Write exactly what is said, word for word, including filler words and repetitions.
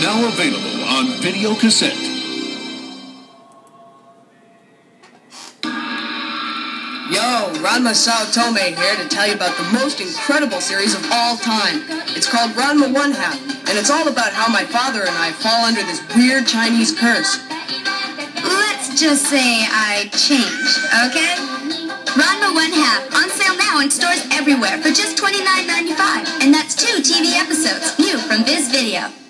Now available on video cassette. Yo, Ranma Tome here to tell you about the most incredible series of all time. It's called Ranma One Half, and it's all about how my father and I fall under this weird Chinese curse. Let's just say I changed, okay? Ranma One Half, on sale now in stores everywhere for just twenty-nine ninety-five. And that's two T V episodes, new from Viz Video.